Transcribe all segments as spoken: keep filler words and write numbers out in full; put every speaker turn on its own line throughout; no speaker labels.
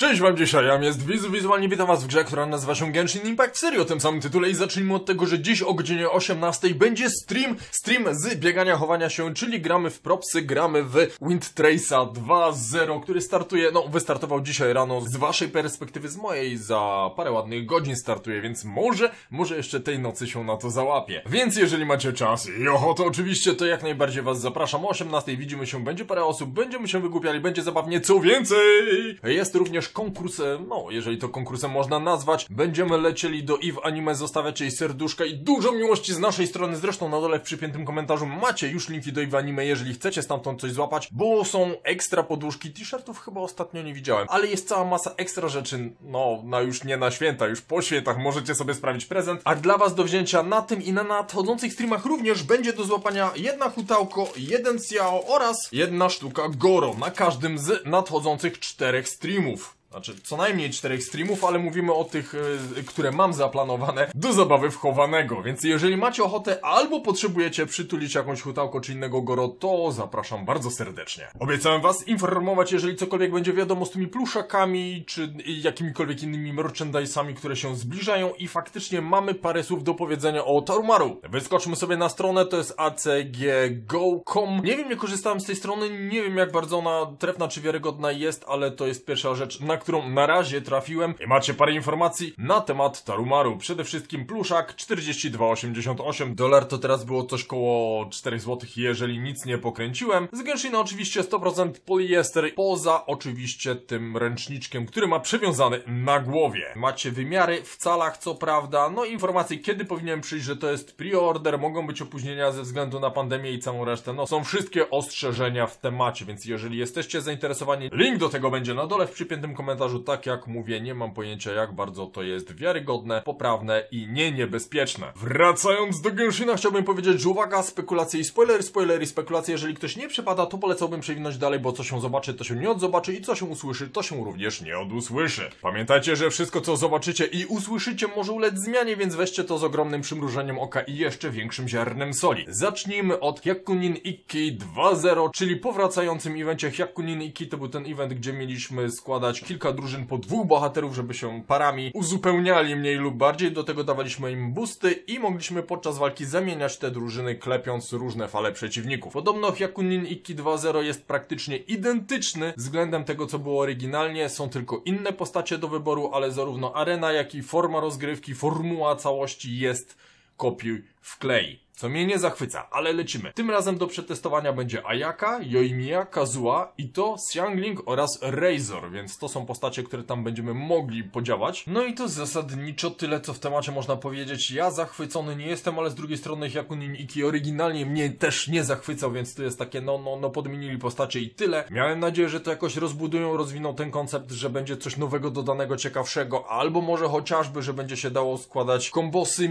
Cześć wam dzisiaj, ja jest Wizu, wizualnie witam was w grze, która nazywa się Genshin Impact Serii o tym samym tytule i zacznijmy od tego, że dziś o godzinie osiemnastej będzie stream, stream z biegania, chowania się, czyli gramy w propsy, gramy w Wind Trace'a dwa zero, który startuje, no wystartował dzisiaj rano, z waszej perspektywy, z mojej za parę ładnych godzin startuje, więc może, może jeszcze tej nocy się na to załapie. Więc jeżeli macie czas i ochotę oczywiście, to jak najbardziej was zapraszam, o osiemnastej widzimy się, będzie parę osób, będziemy się wygłupiali, będzie zabawnie, co więcej! Jest również konkurs, no jeżeli to konkursem można nazwać, będziemy lecieli do Eve Anime, zostawiać jej serduszka i dużo miłości z naszej strony, zresztą na dole w przypiętym komentarzu macie już linki do Eve Anime, jeżeli chcecie stamtąd coś złapać, bo są ekstra poduszki, t-shirtów chyba ostatnio nie widziałem, ale jest cała masa ekstra rzeczy, no na już nie na święta, już po świętach możecie sobie sprawić prezent, a dla was do wzięcia na tym i na nadchodzących streamach również będzie do złapania jedna hutałko, jeden Xiao oraz jedna sztuka Goro na każdym z nadchodzących czterech streamów. Znaczy, co najmniej czterech streamów, ale mówimy o tych, yy, które mam zaplanowane do zabawy wchowanego. Więc jeżeli macie ochotę albo potrzebujecie przytulić jakąś hutałko czy innego Goro, to zapraszam bardzo serdecznie. Obiecałem was informować, jeżeli cokolwiek będzie wiadomo z tymi pluszakami, czy jakimikolwiek innymi merchandisami, które się zbliżają i faktycznie mamy parę słów do powiedzenia o Tarumaru. Wyskoczmy sobie na stronę, to jest a c g go kropka com. Nie wiem, nie korzystałem z tej strony, nie wiem jak bardzo ona trefna czy wiarygodna jest, ale to jest pierwsza rzecz, na którą na razie trafiłem i macie parę informacji na temat Tarumaru. Przede wszystkim pluszak czterdzieści dwa osiemdziesiąt osiem dolar, to teraz było coś koło cztery złote, jeżeli nic nie pokręciłem. Z Genshina oczywiście sto procent poliester, poza oczywiście tym ręczniczkiem, który ma przywiązany na głowie. Macie wymiary w calach, co prawda, no informacje kiedy powinien przyjść, że to jest pre-order, mogą być opóźnienia ze względu na pandemię i całą resztę, no są wszystkie ostrzeżenia w temacie, więc jeżeli jesteście zainteresowani, link do tego będzie na dole w przypiętym komentarzu. Tak jak mówię, nie mam pojęcia jak bardzo to jest wiarygodne, poprawne i nie niebezpieczne. Wracając do Genshina, chciałbym powiedzieć, że uwaga, spekulacje i spoilery, spoilery i spekulacje, jeżeli ktoś nie przepada, to polecałbym przewinąć dalej, bo co się zobaczy, to się nie odzobaczy i co się usłyszy, to się również nie odusłyszy. Pamiętajcie, że wszystko co zobaczycie i usłyszycie może ulec zmianie, więc weźcie to z ogromnym przymrużeniem oka i jeszcze większym ziarnem soli. Zacznijmy od Hyakunin Ikki dwa zero, czyli powracającym evencie. Hyakunin Ikki to był ten event, gdzie mieliśmy składać kilka drużyn po dwóch bohaterów, żeby się parami uzupełniali mniej lub bardziej, do tego dawaliśmy im boosty i mogliśmy podczas walki zamieniać te drużyny, klepiąc różne fale przeciwników. Podobno Hyakunin Ikki dwa zero jest praktycznie identyczny względem tego, co było oryginalnie, są tylko inne postacie do wyboru, ale zarówno arena, jak i forma rozgrywki, formuła całości jest kopiuj wklej. Co mnie nie zachwyca, ale lecimy. Tym razem do przetestowania będzie Ayaka, Yoimiya, Kazuha, Itto, Xiangling oraz Razor, więc to są postacie, które tam będziemy mogli podziałać. No i to zasadniczo tyle, co w temacie można powiedzieć. Ja zachwycony nie jestem, ale z drugiej strony Hyakunin Ikki oryginalnie mnie też nie zachwycał, więc to jest takie no, no, no podmienili postacie i tyle. Miałem nadzieję, że to jakoś rozbudują, rozwiną ten koncept, że będzie coś nowego, dodanego, ciekawszego, albo może chociażby, że będzie się dało składać kombosy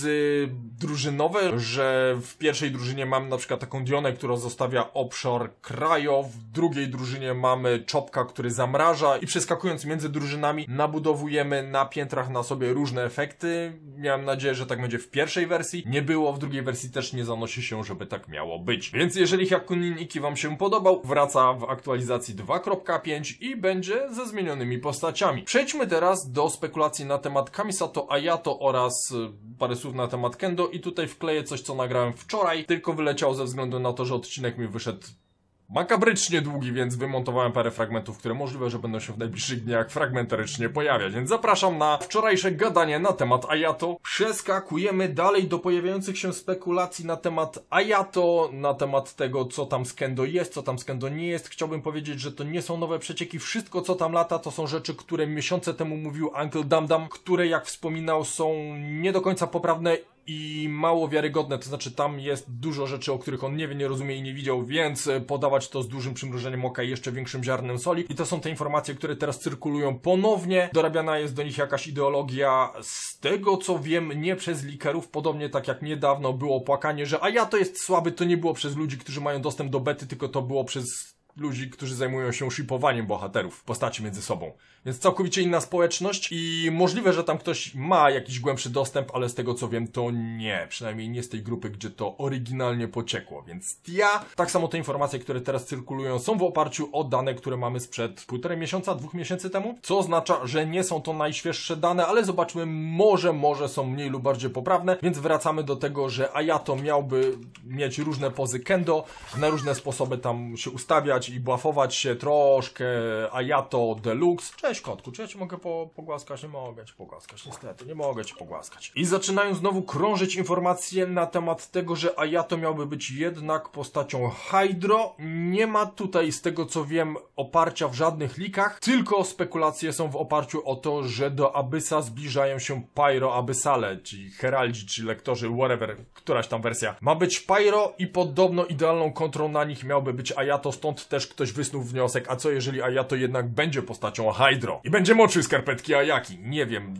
międzydrużynowe, że że w pierwszej drużynie mamy na przykład taką Dionę, która zostawia obszar krajo, w drugiej drużynie mamy Chopka, który zamraża i przeskakując między drużynami nabudowujemy na piętrach na sobie różne efekty. Miałem nadzieję, że tak będzie w pierwszej wersji. Nie było, w drugiej wersji też nie zanosi się, żeby tak miało być. Więc jeżeli Hyakunin Ikki wam się podobał, wraca w aktualizacji dwa kropka pięć i będzie ze zmienionymi postaciami. Przejdźmy teraz do spekulacji na temat Kamisato Ayato oraz parę słów na temat Kendo i tutaj wkleję coś, co nagrałem wczoraj, tylko wyleciał ze względu na to, że odcinek mi wyszedł makabrycznie długi, więc wymontowałem parę fragmentów, które możliwe, że będą się w najbliższych dniach fragmentarycznie pojawiać, więc zapraszam na wczorajsze gadanie na temat Ayato. Przeskakujemy dalej do pojawiających się spekulacji na temat Ayato, na temat tego, co tam z Kendo jest, co tam z Kendo nie jest. Chciałbym powiedzieć, że to nie są nowe przecieki, wszystko co tam lata to są rzeczy, które miesiące temu mówił Uncle Damdam, które jak wspominał są nie do końca poprawne i mało wiarygodne, to znaczy tam jest dużo rzeczy, o których on nie wie, nie rozumie i nie widział, więc podawać to z dużym przymrużeniem oka i jeszcze większym ziarnem soli. I to są te informacje, które teraz cyrkulują ponownie. Dorabiana jest do nich jakaś ideologia, z tego co wiem, nie przez likerów, podobnie tak jak niedawno było płakanie, że a ja to jest słaby, to nie było przez ludzi, którzy mają dostęp do bety, tylko to było przez ludzi, którzy zajmują się shipowaniem bohaterów, postaci między sobą. Więc całkowicie inna społeczność i możliwe, że tam ktoś ma jakiś głębszy dostęp, ale z tego co wiem to nie. Przynajmniej nie z tej grupy, gdzie to oryginalnie pociekło. Więc ja, tak samo te informacje, które teraz cyrkulują, są w oparciu o dane, które mamy sprzed półtorej miesiąca, dwóch miesięcy temu. Co oznacza, że nie są to najświeższe dane, ale zobaczmy, może, może są mniej lub bardziej poprawne. Więc wracamy do tego, że Ayato miałby mieć różne pozy kendo, na różne sposoby tam się ustawiać i błafować się troszkę Ayato Deluxe. Cześć kotku, czy ja ci mogę po, pogłaskać? Nie mogę ci pogłaskać, niestety, nie mogę ci pogłaskać. I zaczynają znowu krążyć informacje na temat tego, że Ayato miałby być jednak postacią Hydro. Nie ma tutaj, z tego co wiem, oparcia w żadnych likach, tylko spekulacje są w oparciu o to, że do Abyssa zbliżają się Pyro Abyssale, ci heraldzi, czy lektorzy, whatever, któraś tam wersja. Ma być Pyro i podobno idealną kontrą na nich miałby być Ayato, stąd też ktoś wysnuł wniosek, a co jeżeli Ayato jednak będzie postacią Hydro i będzie moczył skarpetki Ayaki? Nie wiem.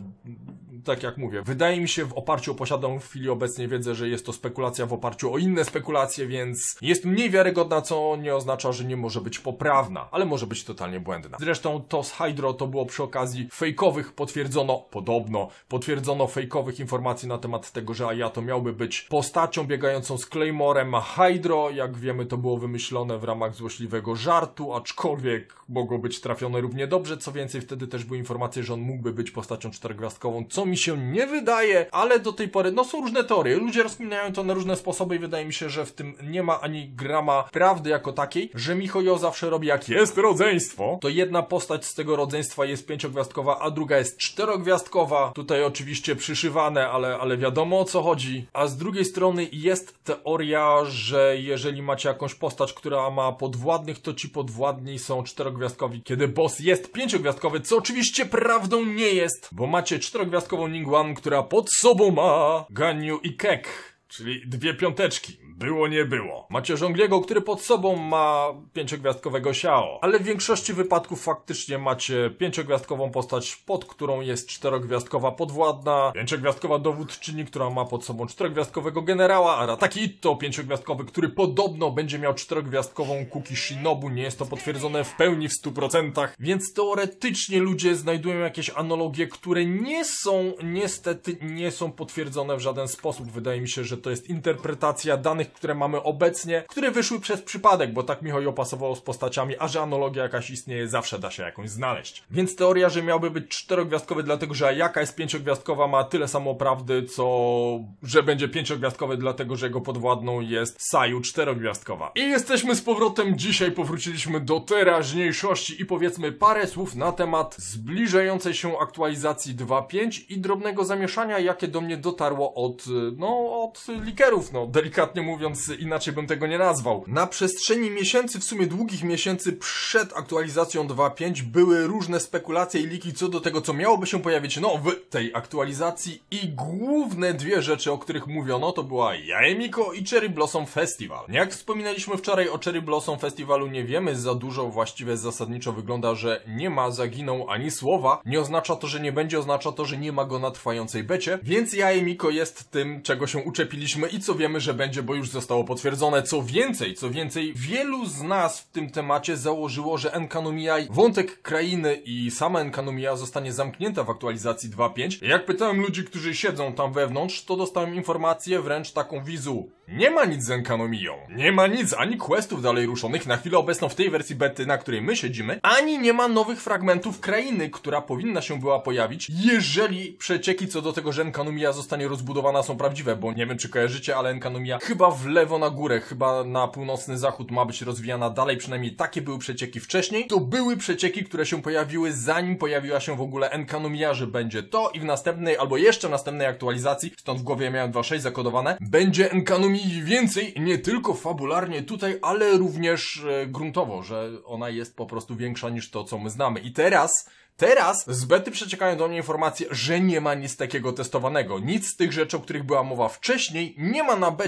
Tak jak mówię, wydaje mi się w oparciu o posiadaną w chwili obecnej wiedzę, że jest to spekulacja w oparciu o inne spekulacje, więc jest mniej wiarygodna, co nie oznacza, że nie może być poprawna, ale może być totalnie błędna. Zresztą to z Hydro to było przy okazji fejkowych, potwierdzono, podobno, potwierdzono fejkowych informacji na temat tego, że Ayato miałby być postacią biegającą z Claymorem, a Hydro, jak wiemy, to było wymyślone w ramach złośliwego żartu, aczkolwiek mogło być trafione równie dobrze, co więcej, wtedy też były informacje, że on mógłby być postacią czterogwiazdkową, co mi się nie wydaje, ale do tej pory, no są różne teorie, ludzie rozkminiają to na różne sposoby i wydaje mi się, że w tym nie ma ani grama prawdy jako takiej, że MiHoYo zawsze robi, jak jest rodzeństwo, to jedna postać z tego rodzeństwa jest pięciogwiazdkowa, a druga jest czterogwiazdkowa, tutaj oczywiście przyszywane, ale, ale wiadomo o co chodzi, a z drugiej strony jest teoria, że jeżeli macie jakąś postać, która ma podwładnych, to ci podwładni są czterogwiazdkowi, kiedy boss jest pięciogwiazdkowy, co oczywiście prawdą nie jest, bo macie czterogwiazdkową Ningguang, która pod sobą ma Ganyu i Kek, czyli dwie piąteczki. Było, nie było. Macie Zhongliego, który pod sobą ma pięciogwiazdkowego Xiao, ale w większości wypadków faktycznie macie pięciogwiazdkową postać, pod którą jest czterogwiazdkowa podwładna, pięciogwiazdkowa dowódczyni, która ma pod sobą czterogwiazdkowego generała, Arataki Itto, pięciogwiazdkowy, który podobno będzie miał czterogwiazdkową Kuki Shinobu, nie jest to potwierdzone w pełni w stu procentach, więc teoretycznie ludzie znajdują jakieś analogie, które nie są, niestety nie są potwierdzone w żaden sposób. Wydaje mi się, że to jest interpretacja danych, które mamy obecnie, które wyszły przez przypadek, bo tak MiHoYo pasowało z postaciami, a że analogia jakaś istnieje, zawsze da się jakąś znaleźć. Więc teoria, że miałby być czterogwiazdkowy, dlatego że Ayaka jest pięciogwiazdkowa, ma tyle samo prawdy, co że będzie pięciogwiazdkowy, dlatego że jego podwładną jest Sayu czterogwiazdkowa. I jesteśmy z powrotem, dzisiaj powróciliśmy do teraźniejszości i powiedzmy parę słów na temat zbliżającej się aktualizacji dwa pięć i drobnego zamieszania, jakie do mnie dotarło od, no, od likerów, no, delikatnie mówiąc. Mówiąc, inaczej bym tego nie nazwał. Na przestrzeni miesięcy, w sumie długich miesięcy przed aktualizacją dwa pięć były różne spekulacje i liki co do tego, co miałoby się pojawić no w tej aktualizacji i główne dwie rzeczy, o których mówiono, to była Yaemiko i Cherry Blossom Festival. Jak wspominaliśmy wczoraj o Cherry Blossom Festivalu, nie wiemy za dużo, właściwie zasadniczo wygląda, że nie ma, zaginął ani słowa. Nie oznacza to, że nie będzie, oznacza to, że nie ma go na trwającej becie, więc Yaemiko jest tym, czego się uczepiliśmy i co wiemy, że będzie, bo już zostało potwierdzone. Co więcej, co więcej, wielu z nas w tym temacie założyło, że Enkanomiya, wątek krainy i sama Enkanomiya zostanie zamknięta w aktualizacji dwa pięć. Jak pytałem ludzi, którzy siedzą tam wewnątrz, to dostałem informację wręcz taką wizu. Nie ma nic z Enkanomiyą. Nie ma nic, ani questów dalej ruszonych na chwilę obecną w tej wersji bety, na której my siedzimy, ani nie ma nowych fragmentów krainy, która powinna się była pojawić, jeżeli przecieki co do tego, że Enkanomiya zostanie rozbudowana są prawdziwe, bo nie wiem czy kojarzycie, ale Enkanomiya chyba w lewo na górę, chyba na północny zachód ma być rozwijana dalej, przynajmniej takie były przecieki wcześniej. To były przecieki, które się pojawiły zanim pojawiła się w ogóle Enkanomiya, że będzie to i w następnej albo jeszcze następnej aktualizacji, stąd w głowie miałem dwa sześć zakodowane, będzie Enkanomiyi więcej, nie tylko fabularnie tutaj, ale również e, gruntowo, że ona jest po prostu większa niż to, co my znamy. I teraz Teraz z bety przeciekają do mnie informacje, że nie ma nic takiego testowanego. Nic z tych rzeczy, o których była mowa wcześniej, nie ma na becie. No Enkanomiya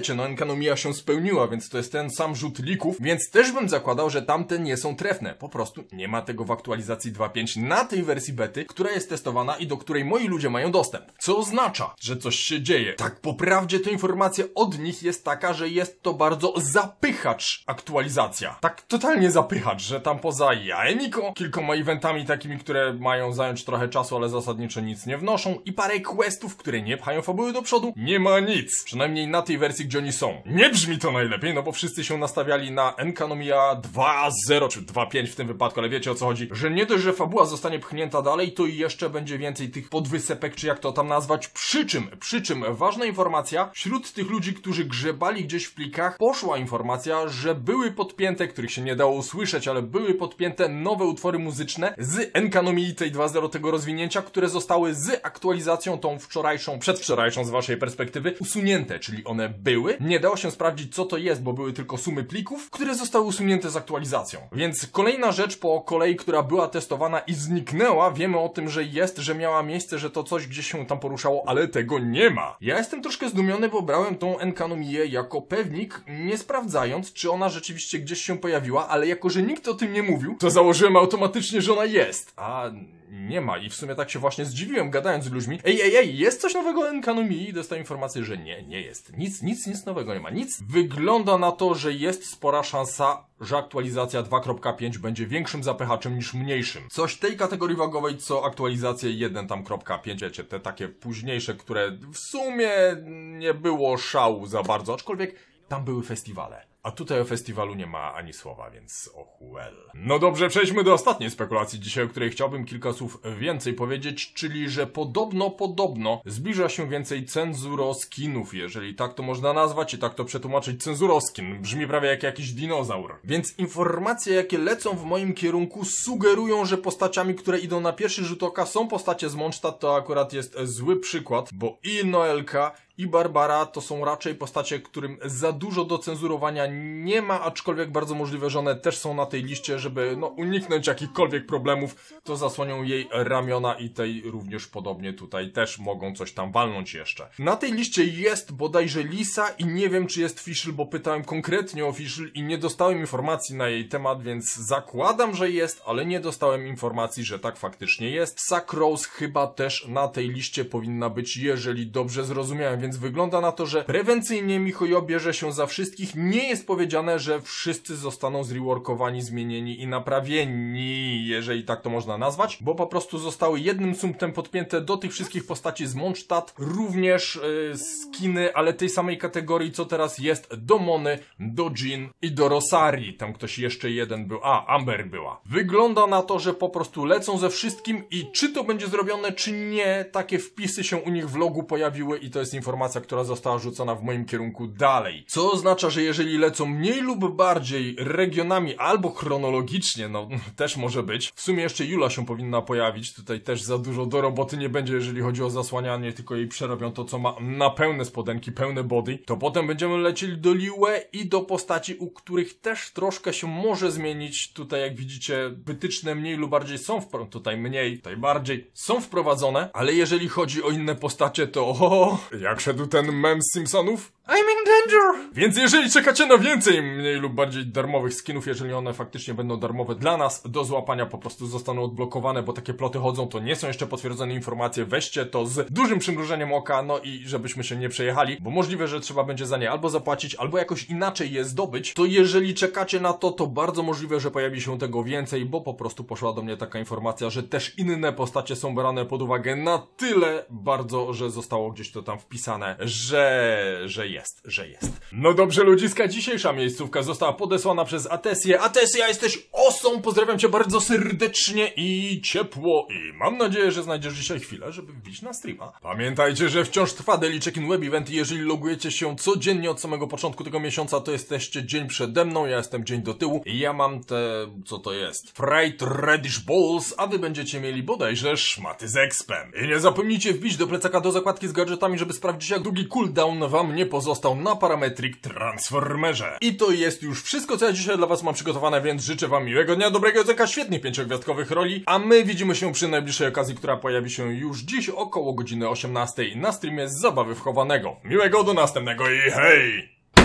Enkanomiya się spełniła, więc to jest ten sam rzut lików, więc też bym zakładał, że tamte nie są trefne. Po prostu nie ma tego w aktualizacji dwa pięć na tej wersji bety, która jest testowana i do której moi ludzie mają dostęp. Co oznacza, że coś się dzieje. Tak po prawdzie to informacja od nich jest taka, że jest to bardzo zapychacz aktualizacja. Tak totalnie zapychacz, że tam poza Jaemiko, kilkoma eventami takimi, które mają zająć trochę czasu, ale zasadniczo nic nie wnoszą i parę questów, które nie pchają fabuły do przodu, nie ma nic. Przynajmniej na tej wersji, gdzie oni są. Nie brzmi to najlepiej, no bo wszyscy się nastawiali na Enkanomiya dwa zero czy dwa pięć w tym wypadku, ale wiecie o co chodzi, że nie dość, że fabuła zostanie pchnięta dalej, to jeszcze będzie więcej tych podwysepek, czy jak to tam nazwać, przy czym, przy czym ważna informacja, wśród tych ludzi, którzy grzebali gdzieś w plikach, poszła informacja, że były podpięte, których się nie dało usłyszeć, ale były podpięte nowe utwory muzyczne z Enkanomii tej dwa zero tego rozwinięcia, które zostały z aktualizacją tą wczorajszą, przedwczorajszą z waszej perspektywy usunięte, czyli one były. Nie dało się sprawdzić, co to jest, bo były tylko sumy plików, które zostały usunięte z aktualizacją. Więc kolejna rzecz po kolei, która była testowana i zniknęła, wiemy o tym, że jest, że miała miejsce, że to coś gdzieś się tam poruszało, ale tego nie ma. Ja jestem troszkę zdumiony, bo brałem tą Enkanomię jako pewnik, nie sprawdzając, czy ona rzeczywiście gdzieś się pojawiła, ale jako, że nikt o tym nie mówił, to założyłem automatycznie, że ona jest. A nie ma i w sumie tak się właśnie zdziwiłem, gadając z ludźmi. Ej, ej, ej, jest coś nowego o Enkanomii? I dostałem informację, że nie, nie jest. Nic, nic, nic nowego nie ma. Nic. Wygląda na to, że jest spora szansa, że aktualizacja dwa kropka pięć będzie większym zapychaczem niż mniejszym. Coś tej kategorii wagowej, co aktualizacje jeden tam kropka pięć, wiecie, te takie późniejsze, które w sumie nie było szału za bardzo, aczkolwiek tam były festiwale. A tutaj o festiwalu nie ma ani słowa, więc oh well. No dobrze, przejdźmy do ostatniej spekulacji dzisiaj, o której chciałbym kilka słów więcej powiedzieć, czyli że podobno, podobno zbliża się więcej cenzuroskinów, jeżeli tak to można nazwać i tak to przetłumaczyć. Cenzuroskin brzmi prawie jak jakiś dinozaur. Więc informacje, jakie lecą w moim kierunku, sugerują, że postaciami, które idą na pierwszy rzut oka, są postacie z Mondstadt. To akurat jest zły przykład, bo i Noelka, i Barbara to są raczej postacie, którym za dużo do cenzurowania nie ma, aczkolwiek bardzo możliwe, że one też są na tej liście, żeby no, uniknąć jakichkolwiek problemów, to zasłonią jej ramiona i tej również podobnie tutaj też mogą coś tam walnąć jeszcze. Na tej liście jest bodajże Lisa i nie wiem, czy jest Fischl, bo pytałem konkretnie o Fischl i nie dostałem informacji na jej temat, więc zakładam, że jest, ale nie dostałem informacji, że tak faktycznie jest. Zack Rose chyba też na tej liście powinna być, jeżeli dobrze zrozumiałem, więc wygląda na to, że prewencyjnie MiHoYo bierze się za wszystkich. Nie jest powiedziane, że wszyscy zostaną zreworkowani, zmienieni i naprawieni, jeżeli tak to można nazwać, bo po prostu zostały jednym sumptem podpięte do tych wszystkich postaci z Mondstadt, również yy, skiny, ale tej samej kategorii, co teraz jest do Mony, do Jean i do Rosari. Tam ktoś jeszcze jeden był, a Amber była. Wygląda na to, że po prostu lecą ze wszystkim i czy to będzie zrobione, czy nie, takie wpisy się u nich w logu pojawiły i to jest informacja, która została rzucona w moim kierunku dalej. Co oznacza, że jeżeli lecą mniej lub bardziej regionami albo chronologicznie, no też może być. W sumie jeszcze Jula się powinna pojawić, tutaj też za dużo do roboty nie będzie, jeżeli chodzi o zasłanianie, tylko jej przerobią to, co ma na pełne spodenki, pełne body. To potem będziemy lecieli do Liyue i do postaci, u których też troszkę się może zmienić. Tutaj jak widzicie, wytyczne mniej lub bardziej są, w... tutaj mniej, tutaj bardziej są wprowadzone, ale jeżeli chodzi o inne postacie, to o, jak szedł ten mem z Simpsonów? I'm in danger! Więc jeżeli czekacie na więcej mniej lub bardziej darmowych skinów, jeżeli one faktycznie będą darmowe dla nas, do złapania po prostu zostaną odblokowane, bo takie ploty chodzą, to nie są jeszcze potwierdzone informacje, weźcie to z dużym przymrużeniem oka, no i żebyśmy się nie przejechali, bo możliwe, że trzeba będzie za nie albo zapłacić, albo jakoś inaczej je zdobyć, to jeżeli czekacie na to, to bardzo możliwe, że pojawi się tego więcej, bo po prostu poszła do mnie taka informacja, że też inne postacie są brane pod uwagę na tyle bardzo, że zostało gdzieś to tam wpisane, że... że jest. Jest, że jest. No dobrze ludziska, dzisiejsza miejscówka została podesłana przez Atesję. Atesja, jesteś osą, pozdrawiam cię bardzo serdecznie i ciepło i mam nadzieję, że znajdziesz dzisiaj chwilę, żeby wbić na streama. Pamiętajcie, że wciąż trwa Daily Check-in Web Event i jeżeli logujecie się codziennie od samego początku tego miesiąca, to jesteście dzień przede mną, ja jestem dzień do tyłu i ja mam te... co to jest? Fried Radish Balls, a wy będziecie mieli bodajże szmaty z expem. I nie zapomnijcie wbić do plecaka do zakładki z gadżetami, żeby sprawdzić, jak długi cooldown wam nie pozostał został na Parametric Transformerze. I to jest już wszystko, co ja dzisiaj dla was mam przygotowane, więc życzę wam miłego dnia, dobrego jedzenia, świetnych pięciogwiazdkowych roli, a my widzimy się przy najbliższej okazji, która pojawi się już dziś około godziny osiemnastej na streamie z Zabawy Wchowanego. Miłego, do następnego i hej!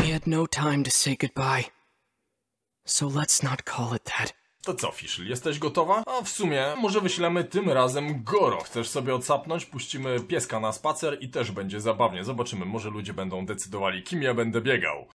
We had no time to say goodbye. So let's not call it that.
To co, Fischl, jesteś gotowa? A w sumie, może wyślemy tym razem Goro. Chcesz sobie odsapnąć? Puścimy pieska na spacer i też będzie zabawnie. Zobaczymy, może ludzie będą decydowali, kim ja będę biegał.